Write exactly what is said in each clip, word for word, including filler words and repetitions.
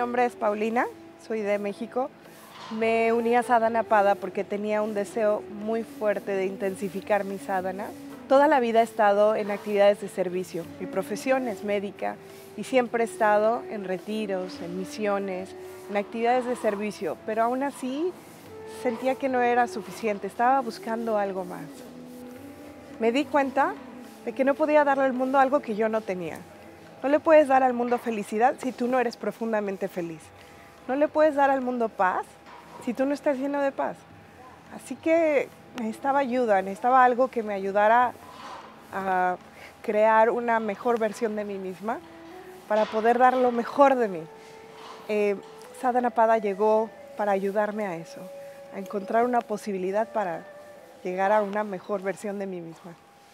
nombre es Paulina, soy de México. Me uní a Sadhana Pada porque tenía un deseo muy fuerte de intensificar mi sadhana. Toda la vida he estado en actividades de servicio. Mi profesión es médica y siempre he estado en retiros, en misiones, en actividades de servicio, pero aún así sentía que no era suficiente, estaba buscando algo más. Me di cuenta de que no podía darle al mundo algo que yo no tenía. No le puedes dar al mundo felicidad si tú no eres profundamente feliz. No le puedes dar al mundo paz si tú no estás lleno de paz. Así que necesitaba ayuda, necesitaba algo que me ayudara a crear una mejor versión de mí misma para poder dar lo mejor de mí. Eh, Sadhana Pada llegó para ayudarme a eso, a encontrar una posibilidad para llegar a una mejor versión de mí misma.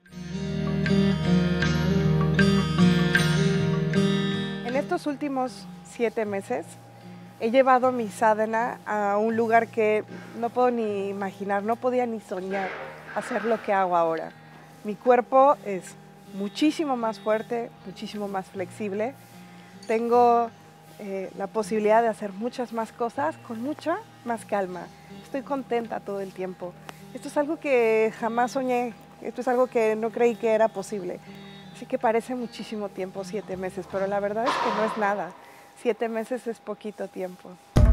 En estos últimos siete meses he llevado mi sadhana a un lugar que no puedo ni imaginar, no podía ni soñar hacer lo que hago ahora. Mi cuerpo es muchísimo más fuerte, muchísimo más flexible. Tengo eh, la posibilidad de hacer muchas más cosas con mucha más calma. Estoy contenta todo el tiempo. Esto es algo que jamás soñé, esto es algo que no creí que era posible. Así que parece muchísimo tiempo, siete meses, pero la verdad es que no es nada. Siete meses es poquito tiempo.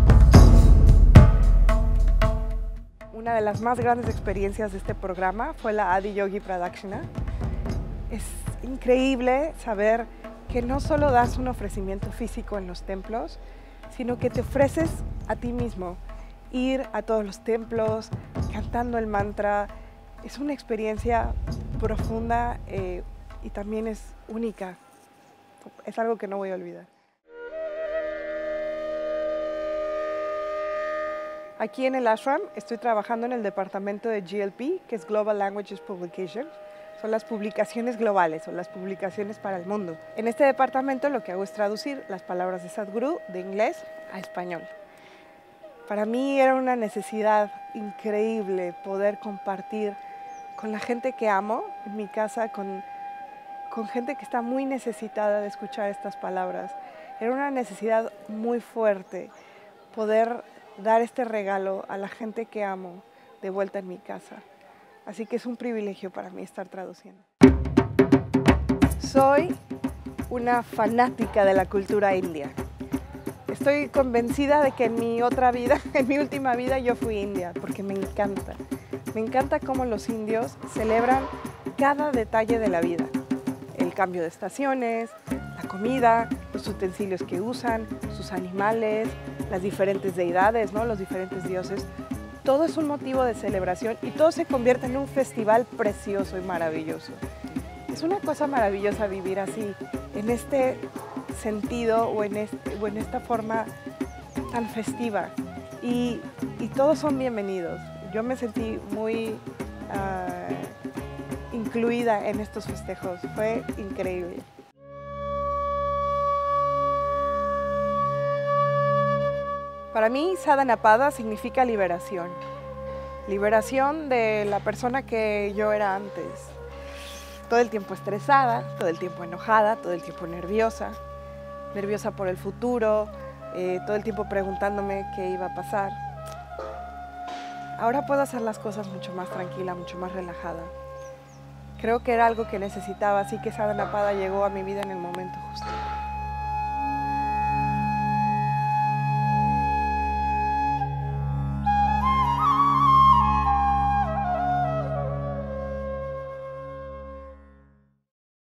Una de las más grandes experiencias de este programa fue la Adi Yogi Pradakshina. Es increíble saber que no solo das un ofrecimiento físico en los templos, sino que te ofreces a ti mismo. Ir a todos los templos, cantando el mantra, es una experiencia profunda eh, y también es única. Es algo que no voy a olvidar. Aquí en el ashram estoy trabajando en el departamento de G L P, que es Global Languages Publications. Son las publicaciones globales o las publicaciones para el mundo. En este departamento lo que hago es traducir las palabras de Sadhguru de inglés a español. Para mí era una necesidad increíble poder compartir con la gente que amo en mi casa, con, con gente que está muy necesitada de escuchar estas palabras. Era una necesidad muy fuerte poder dar este regalo a la gente que amo de vuelta en mi casa. Así que es un privilegio para mí estar traduciendo. Soy una fanática de la cultura india. Estoy convencida de que en mi otra vida, en mi última vida, yo fui india, porque me encanta. Me encanta cómo los indios celebran cada detalle de la vida. El cambio de estaciones, la comida, los utensilios que usan, sus animales, las diferentes deidades, ¿no? Los diferentes dioses. Todo es un motivo de celebración y todo se convierte en un festival precioso y maravilloso. Es una cosa maravillosa vivir así, en este sentido o en, este, o en esta forma tan festiva. Y, y todos son bienvenidos. Yo me sentí muy uh, incluida en estos festejos. Fue increíble. Para mí, Sadhana Pada significa liberación. Liberación de la persona que yo era antes. Todo el tiempo estresada, todo el tiempo enojada, todo el tiempo nerviosa. Nerviosa por el futuro, eh, todo el tiempo preguntándome qué iba a pasar. Ahora puedo hacer las cosas mucho más tranquila, mucho más relajada. Creo que era algo que necesitaba, así que Sadhana Pada llegó a mi vida en el momento justo.